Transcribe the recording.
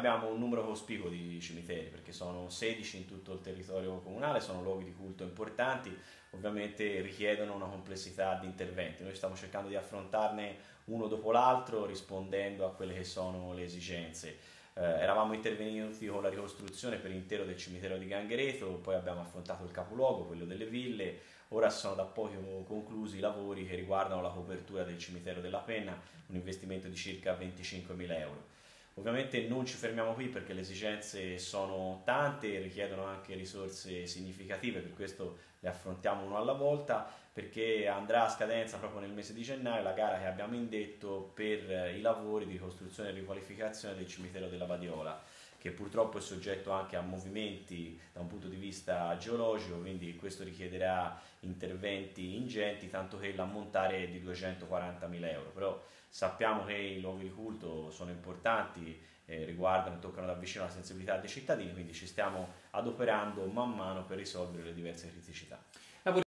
abbiamo un numero cospicuo di cimiteri, perché sono 16 in tutto il territorio comunale, sono luoghi di culto importanti, ovviamente richiedono una complessità di interventi. Noi stiamo cercando di affrontarne uno dopo l'altro rispondendo a quelle che sono le esigenze. Eravamo intervenuti con la ricostruzione per intero del cimitero di Ganghereto, poi abbiamo affrontato il capoluogo, quello delle ville, ora sono da poco conclusi i lavori che riguardano la copertura del cimitero della Penna, un investimento di circa 25.000 euro. Ovviamente non ci fermiamo qui perché le esigenze sono tante e richiedono anche risorse significative, per questo le affrontiamo uno alla volta, perché andrà a scadenza proprio nel mese di gennaio la gara che abbiamo indetto per i lavori di costruzione e riqualificazione del cimitero della Badiola, che purtroppo è soggetto anche a movimenti da un punto di vista geologico, quindi questo richiederà interventi ingenti, tanto che l'ammontare è di 240.000 euro. Però sappiamo che i luoghi di culto sono importanti, riguardano e toccano da vicino la sensibilità dei cittadini, quindi ci stiamo adoperando man mano per risolvere le diverse criticità.